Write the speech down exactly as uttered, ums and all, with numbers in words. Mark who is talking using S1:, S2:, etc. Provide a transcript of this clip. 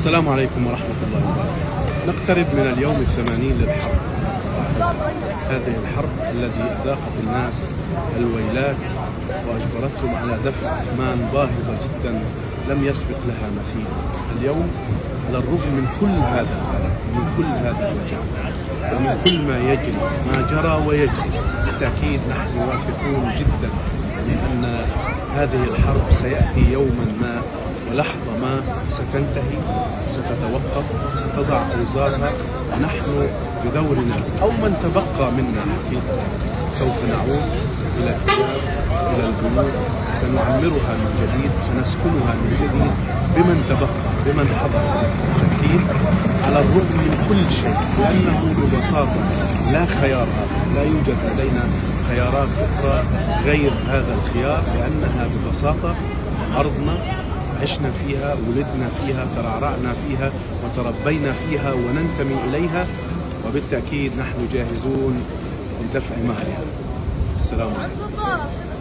S1: السلام عليكم ورحمة الله وبركاته. نقترب من اليوم الثمانين للحرب. هذه الحرب التي أذاقت الناس الويلات وأجبرتهم على دفع أثمان باهظة جدا لم يسبق لها مثيل. اليوم على الرغم من كل هذا الألم ومن كل هذا الوجع ومن كل ما يجري ما جرى ويجري، بالتأكيد نحن واثقون جدا لأن هذه الحرب سيأتي يوما ما ولحظة ما ستنتهي، ستتوقف، ستضع أوزارها، ونحن بدورنا أو من تبقى منا حقيقة سوف نعود إلى الديار، إلى البيوت، سنعمرها من جديد، سنسكنها من جديد بمن تبقى، بمن حضر. بالتأكيد على الرغم من كل شيء، لأنه ببساطة لا خيار آخر، لا يوجد لدينا خيارات أخرى غير هذا الخيار، لأنها ببساطة أرضنا، عشنا فيها، ولدنا فيها، ترعرعنا فيها وتربينا فيها وننتمي إليها، وبالتأكيد نحن جاهزون لدفع مهرها. السلام عليكم.